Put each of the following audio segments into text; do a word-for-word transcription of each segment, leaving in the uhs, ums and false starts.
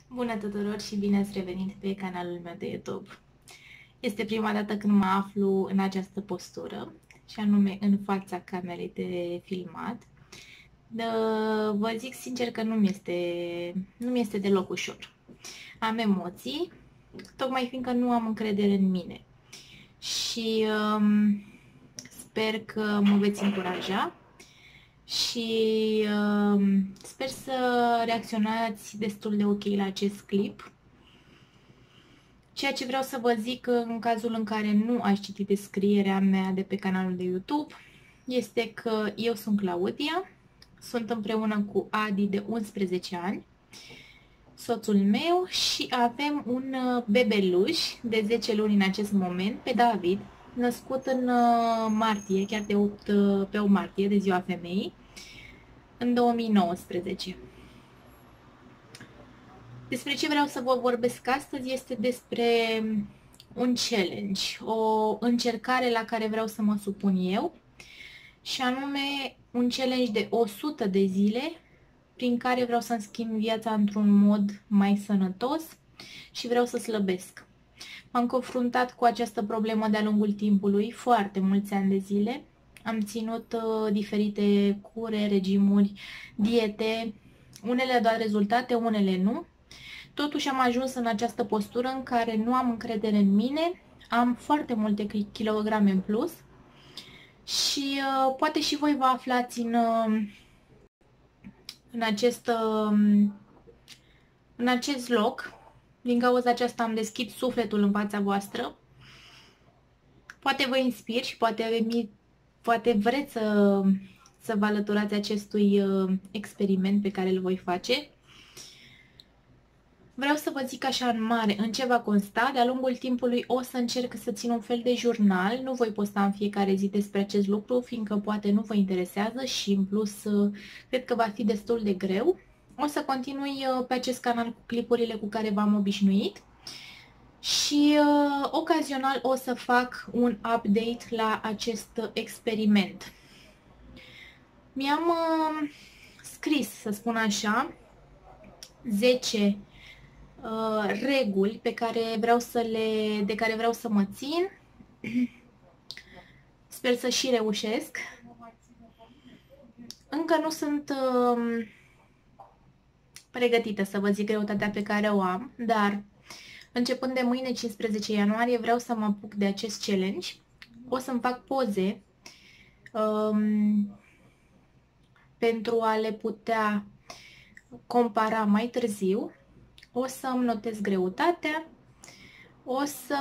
Bună tuturor și bine ați revenit pe canalul meu de YouTube. Este prima dată când mă aflu în această postură, și anume în fața camerei de filmat. De, vă zic sincer că nu mi este, nu mi este deloc ușor. Am emoții, tocmai fiindcă nu am încredere în mine. Și um, sper că mă veți încuraja și uh, sper să reacționați destul de ok la acest clip. Ceea ce vreau să vă zic în cazul în care nu ați citit descrierea mea de pe canalul de YouTube este că eu sunt Claudia, sunt împreună cu Adi de unsprezece ani, soțul meu, și avem un bebeluș de zece luni în acest moment, pe David, născut în martie, chiar de opt, pe opt martie, de ziua femeii, în două mii nouăsprezece. Despre ce vreau să vă vorbesc astăzi este despre un challenge, o încercare la care vreau să mă supun eu, și anume un challenge de o sută de zile prin care vreau să-mi schimb viața într-un mod mai sănătos și vreau să slăbesc. M-am confruntat cu această problemă de-a lungul timpului, foarte mulți ani de zile. Am ținut uh, diferite cure, regimuri, diete, unele au dat rezultate, unele nu. Totuși am ajuns în această postură în care nu am încredere în mine, am foarte multe kilograme în plus și uh, poate și voi vă aflați în, uh, în, acest, uh, în acest loc. Din cauza aceasta am deschis sufletul în fața voastră. Poate vă inspir și poate, poate vreți să, să vă alăturați acestui uh, experiment pe care îl voi face. Vreau să vă zic așa în mare în ce va consta. De-a lungul timpului o să încerc să țin un fel de jurnal. Nu voi posta în fiecare zi despre acest lucru, fiindcă poate nu vă interesează și în plus cred că va fi destul de greu. O să continui pe acest canal cu clipurile cu care v-am obișnuit și uh, ocazional o să fac un update la acest experiment. Mi-am uh, scris, să spun așa, zece Uh, reguli pe care vreau să le, de care vreau să mă țin. Sper să și reușesc. Încă nu sunt uh, pregătită să vă zic greutatea pe care o am, dar începând de mâine, cincisprezece ianuarie, vreau să mă apuc de acest challenge. O să-mi fac poze um, pentru a le putea compara mai târziu. O să-mi notez greutatea, o să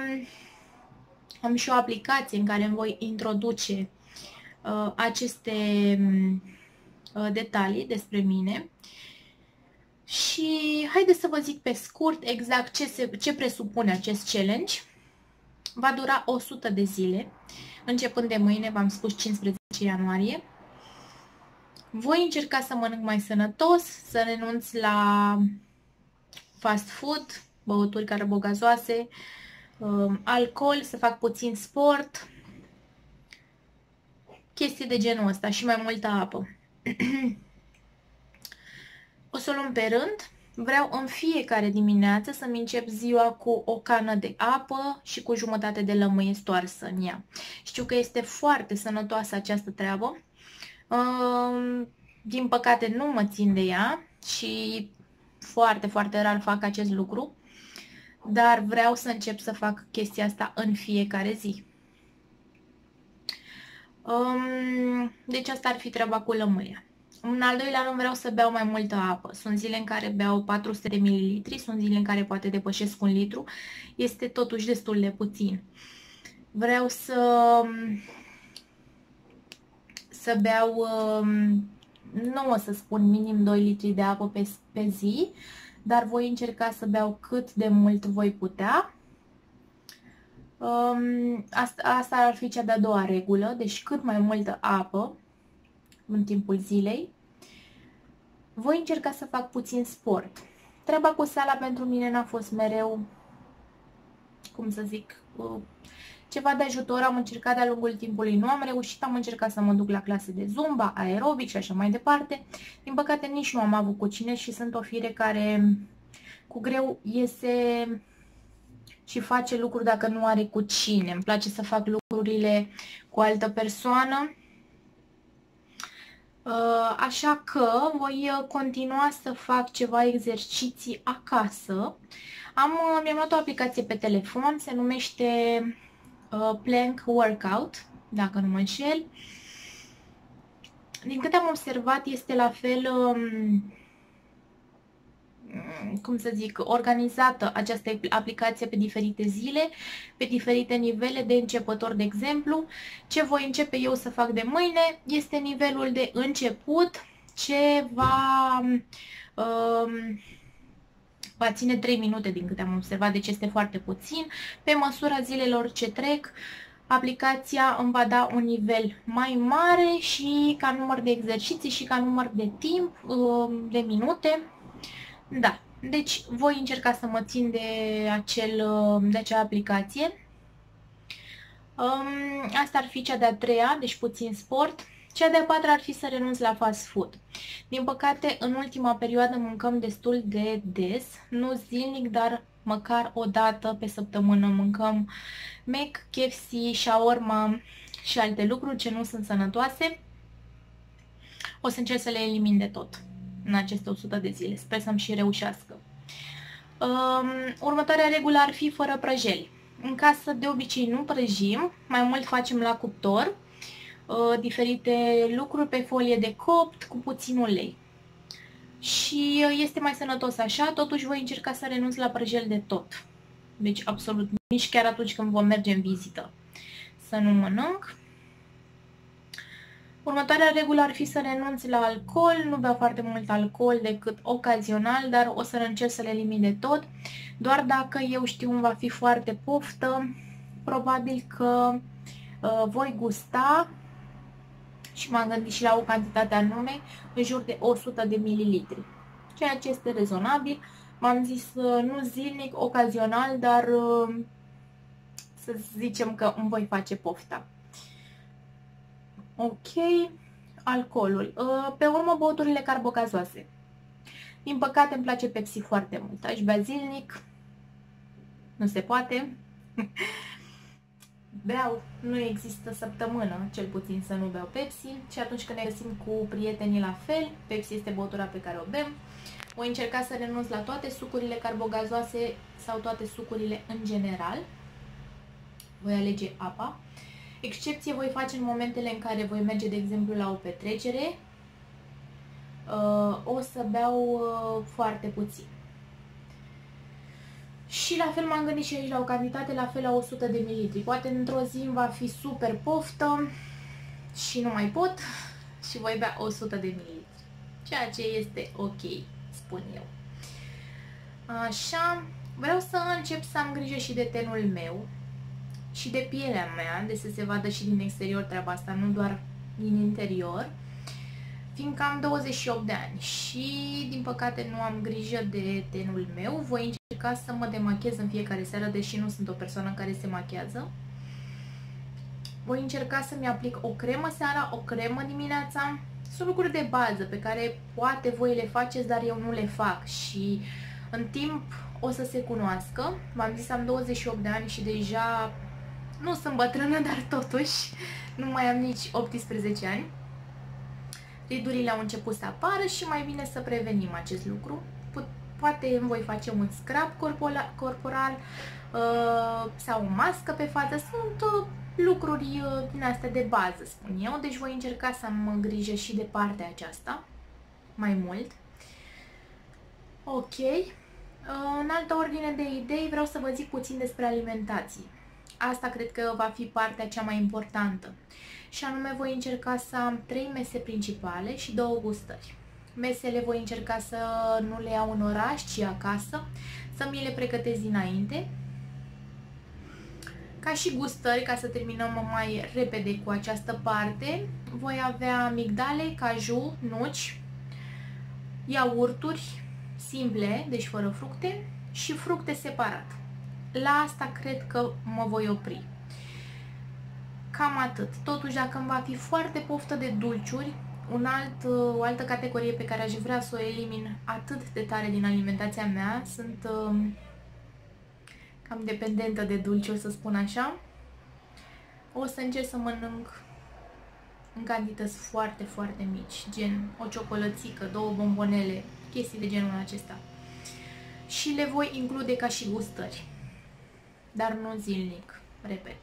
am și o aplicație în care îmi voi introduce uh, aceste uh, detalii despre mine. Și haideți să vă zic pe scurt exact ce, se, ce presupune acest challenge. Va dura o sută de zile, începând de mâine, v-am spus cincisprezece ianuarie. Voi încerca să mănânc mai sănătos, să renunț la fast food, băuturi carbogazoase, alcool, să fac puțin sport, chestii de genul ăsta și mai multă apă. O să o luăm pe rând. Vreau în fiecare dimineață să-mi încep ziua cu o cană de apă și cu jumătate de lămâie stoarsă în ea. Știu că este foarte sănătoasă această treabă. Din păcate nu mă țin de ea și foarte, foarte rar fac acest lucru, dar vreau să încep să fac chestia asta în fiecare zi. Deci asta ar fi treaba cu lămâia. În al doilea rând vreau să beau mai multă apă. Sunt zile în care beau patru sute de mililitri, sunt zile în care poate depășesc un litru. Este totuși destul de puțin. Vreau să, să beau, nu o să spun minim doi litri de apă pe, pe zi, dar voi încerca să beau cât de mult voi putea. Asta, asta ar fi cea de-a doua regulă, deci cât mai multă apă în timpul zilei. Voi încerca să fac puțin sport. Treaba cu sala pentru mine n-a fost mereu, cum să zic, ceva de ajutor. Am încercat de-a lungul timpului, nu am reușit, am încercat să mă duc la clase de zumba, aerobic și așa mai departe. Din păcate nici nu am avut cu cine și sunt o fire care cu greu iese și face lucruri dacă nu are cu cine. Îmi place să fac lucrurile cu altă persoană. Așa că voi continua să fac ceva exerciții acasă. Am, mi-am luat o aplicație pe telefon, se numește uh, Plank Workout, dacă nu mă înșel. Din câte am observat, este la fel, um, cum să zic, organizată această aplicație pe diferite zile, pe diferite nivele de începător, de exemplu. Ce voi începe eu să fac de mâine este nivelul de început, ce va, um, va ține trei minute din câte am observat, deci este foarte puțin. Pe măsura zilelor ce trec, aplicația îmi va da un nivel mai mare și ca număr de exerciții și ca număr de timp, de minute. Da, deci voi încerca să mă țin de, acel, de acea aplicație. Asta ar fi cea de-a treia, deci puțin sport. Cea de-a patra ar fi să renunț la fast food. Din păcate, în ultima perioadă mâncăm destul de des, nu zilnic, dar măcar o dată pe săptămână mâncăm Mac, K F C, shawarma și alte lucruri ce nu sunt sănătoase. O să încerc să le elimin de tot în aceste o sută de zile. Sper să-mi și reușească. Um, următoarea regulă ar fi fără prăjeli. În casă de obicei nu prăjim, mai mult facem la cuptor uh, diferite lucruri pe folie de copt cu puțin ulei. Și este mai sănătos așa, totuși voi încerca să renunț la prăjel de tot. Deci absolut, nici chiar atunci când vom merge în vizită să nu mănânc. Următoarea regulă ar fi să renunț la alcool, nu beau foarte mult alcool decât ocazional, dar o să încerc să le elimin de tot. Doar dacă eu știu îmi va fi foarte poftă, probabil că uh, voi gusta, și m-am gândit și la o cantitate anume, în jur de o sută de mililitri, ceea ce este rezonabil. M-am zis uh, nu zilnic, ocazional, dar uh, să zicem că îmi voi face pofta. Ok, alcoolul. Uh, pe urmă, băuturile carbogazoase. Din păcate îmi place Pepsi foarte mult. Aș bea zilnic, nu se poate. Beau, nu există săptămână, cel puțin, să nu beau Pepsi. Și atunci când ne găsim cu prietenii la fel, Pepsi este băutura pe care o bem. Voi încerca să renunț la toate sucurile carbogazoase sau toate sucurile în general. Voi alege apa. Excepție voi face în momentele în care voi merge, de exemplu, la o petrecere. O să beau foarte puțin. Și la fel m-am gândit și aici la o cantitate, la fel la o sută de mililitri. Poate într-o zi îmi va fi super poftă și nu mai pot și voi bea o sută de mililitri. Ceea ce este ok, spun eu. Așa, vreau să încep să am grijă și de tenul meu și de pielea mea, de să se vadă și din exterior treaba asta, nu doar din interior, fiindcă am douăzeci și opt de ani și, din păcate, nu am grijă de tenul meu. Voi încerca să mă demachez în fiecare seară, deși nu sunt o persoană care se machează. Voi încerca să-mi aplic o cremă seara, o cremă dimineața. Sunt lucruri de bază pe care poate voi le faceți, dar eu nu le fac și în timp o să se cunoască. V-am zis, am douăzeci și opt de ani și deja nu sunt bătrână, dar totuși nu mai am nici optsprezece ani. Ridurile au început să apară și mai bine să prevenim acest lucru. Poate îmi voi face un scrub corporal uh, sau o mască pe față. Sunt uh, lucruri uh, din astea de bază, spun eu. Deci voi încerca să am grijă și de partea aceasta mai mult. Ok. Uh, în altă ordine de idei vreau să vă zic puțin despre alimentație. Asta cred că va fi partea cea mai importantă. Și anume voi încerca să am trei mese principale și două gustări. Mesele voi încerca să nu le iau în oraș, ci acasă, să mi le pregătesc dinainte. Ca și gustări, ca să terminăm mai repede cu această parte, voi avea migdale, caju, nuci, iaurturi simple, deci fără fructe, și fructe separat. La asta cred că mă voi opri. Cam atât. Totuși, dacă îmi va fi foarte poftă de dulciuri, un alt, o altă categorie pe care aș vrea să o elimin atât de tare din alimentația mea, sunt um, cam dependentă de dulce, o să spun așa. O să încerc să mănânc în cantități foarte, foarte mici, gen o ciocolățică, două bombonele, chestii de genul acesta. Și le voi include ca și gustări, dar nu zilnic, repet.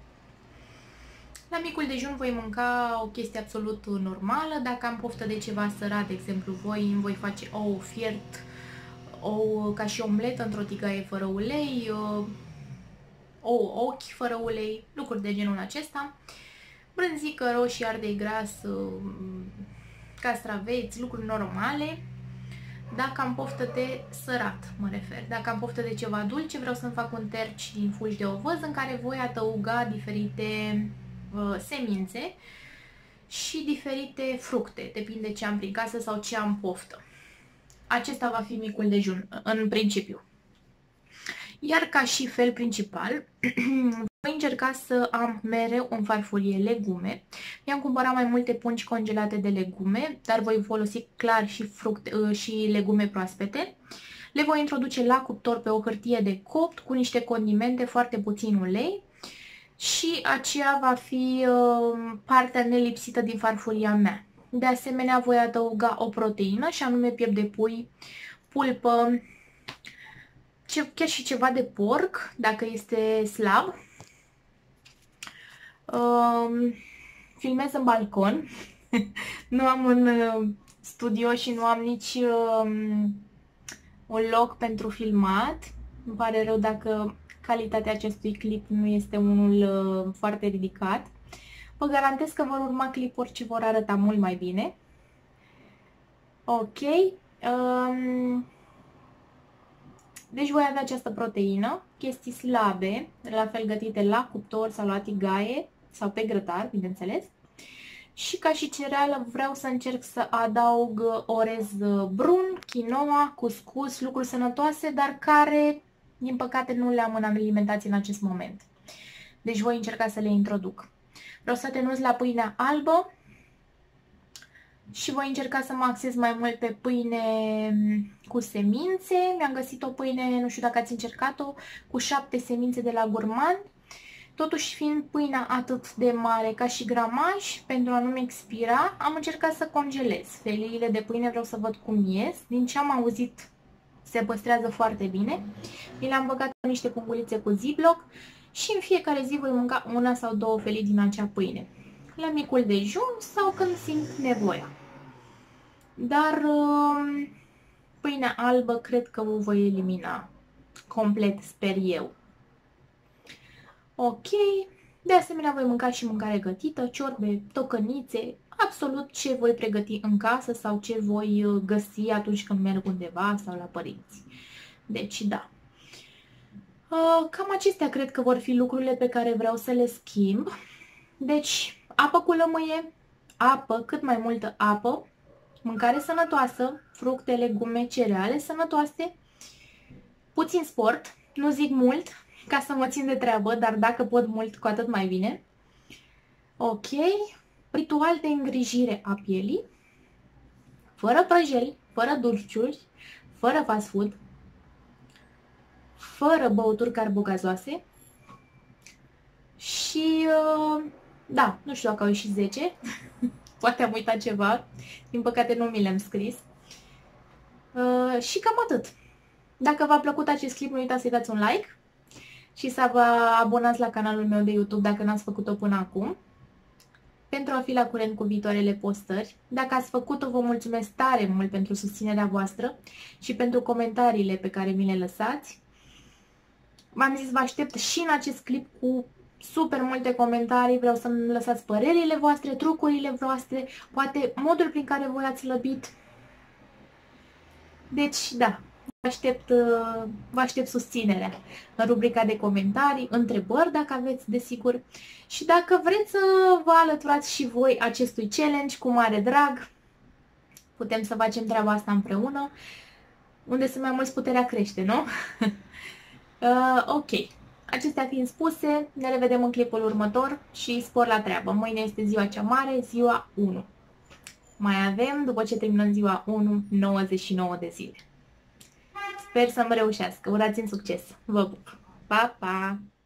La micul dejun voi mânca o chestie absolut normală. Dacă am poftă de ceva sărat, de exemplu, voi îmi voi face ou fiert, ou ca și omletă într-o tigaie fără ulei, ou ochi fără ulei, lucruri de genul acesta. Brânzică, roșii, ardei gras, castraveți, lucruri normale. Dacă am poftă de sărat, mă refer. Dacă am poftă de ceva dulce, vreau să-mi fac un terci din fulgi de ovăz în care voi adăuga diferite uh, semințe și diferite fructe, depinde ce am prin casă sau ce am poftă. Acesta va fi micul dejun, în principiu. Iar ca și fel principal, voi încerca să am mereu în farfurie legume. Mi-am cumpărat mai multe pungi congelate de legume, dar voi folosi clar și, fructe, și legume proaspete. Le voi introduce la cuptor pe o hârtie de copt cu niște condimente, foarte puțin ulei. Și aceea va fi uh, partea nelipsită din farfuria mea. De asemenea, voi adăuga o proteină, și anume piept de pui, pulpă, ce, chiar și ceva de porc, dacă este slab. Uh, filmez în balcon. Nu am un uh, studio și nu am nici uh, un loc pentru filmat. Îmi pare rău dacă calitatea acestui clip nu este unul uh, foarte ridicat. Vă garantez că vor urma clipuri ce vor arăta mult mai bine. Ok. Um, deci voi avea această proteină, chestii slabe, la fel gătite la cuptor sau la tigaie sau pe grătar, bineînțeles. Și ca și cereală vreau să încerc să adaug orez brun, quinoa, cuscus, lucruri sănătoase, dar care, din păcate, nu le am în alimentație în acest moment. Deci voi încerca să le introduc. Vreau să atenuez la pâinea albă și voi încerca să mă axez mai mult pe pâine cu semințe. Mi-am găsit o pâine, nu știu dacă ați încercat-o, cu șapte semințe de la Gurman. Totuși, fiind pâinea atât de mare ca și gramaj, pentru a nu-mi expira, am încercat să congelez. Feliile de pâine vreau să văd cum ies. Din ce am auzit, se păstrează foarte bine. Mi le-am băgat în niște pungulițe cu Ziploc și în fiecare zi voi mânca una sau două felii din acea pâine. La micul dejun sau când simt nevoia. Dar pâinea albă cred că o voi elimina complet, sper eu. Ok, de asemenea voi mânca și mâncare gătită, ciorbe, tocănițe, absolut ce voi pregăti în casă sau ce voi găsi atunci când merg undeva sau la părinți. Deci da. Cam acestea cred că vor fi lucrurile pe care vreau să le schimb. Deci, apă cu lămâie, apă, cât mai multă apă, mâncare sănătoasă, fructe, legume, cereale sănătoase, puțin sport, nu zic mult, ca să mă țin de treabă, dar dacă pot mult, cu atât mai bine. Ok, ritual de îngrijire a pielii, fără prăjeli, fără dulciuri, fără fast food, fără băuturi carbogazoase și, da, nu știu dacă au ieșit zece, poate am uitat ceva, din păcate nu mi le-am scris. Și cam atât. Dacă v-a plăcut acest clip, nu uitați să-i dați un like și să vă abonați la canalul meu de YouTube dacă n-ați făcut-o până acum, pentru a fi la curent cu viitoarele postări. Dacă ați făcut-o, vă mulțumesc tare mult pentru susținerea voastră și pentru comentariile pe care mi le lăsați. V-am zis, vă aștept și în acest clip cu super multe comentarii, vreau să-mi lăsați părerile voastre, trucurile voastre, poate modul prin care voi ați slăbit. Deci, da, vă aștept, vă aștept susținerea în rubrica de comentarii, întrebări dacă aveți, desigur. Și dacă vreți să vă alăturați și voi acestui challenge, cu mare drag, putem să facem treaba asta împreună. Unde sunt mai mulți, puterea crește, nu? uh, ok. Acestea fiind spuse, ne revedem în clipul următor și spor la treabă. Mâine este ziua cea mare, ziua unu. Mai avem, după ce terminăm ziua unu, nouăzeci și nouă de zile. Sper să-mi reușească. Urați-mi succes! Vă pup! Pa, pa!